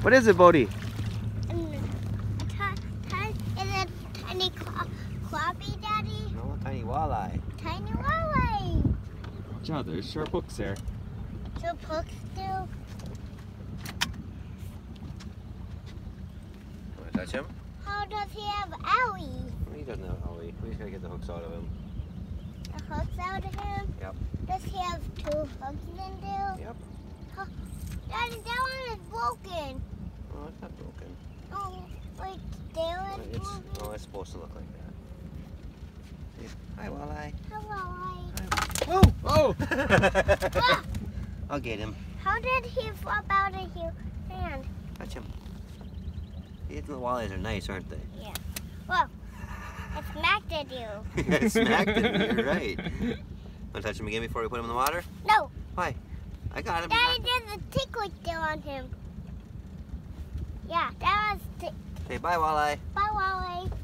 What is it, Bodhi? Is it tiny crappie, Daddy? No, tiny walleye. Tiny walleye. Watch out, there's sharp hooks there. So hooks too. Want to touch him? How does he have owie? He doesn't have owie. We just gotta get the hooks out of him. The hooks out of him? Yep. Does he have 2 hooks in there? Yep. Oh, Daddy, that one is broken. Oh, it's not broken. Oh, wait, there is broken. Oh, it's supposed to look like that. See? Hi, walleye. Hello, Whoa! Ah! I'll get him. How did he flop out of your hand? Touch him. These little walleyes are nice, aren't they? Yeah. Well, I smacked at you. I smacked him, you're right. Want to touch him again before we put him in the water? No. Why? I got him. Daddy, there's a tickle still on him. Yeah, that was Say bye, walleye. Bye, Walleye.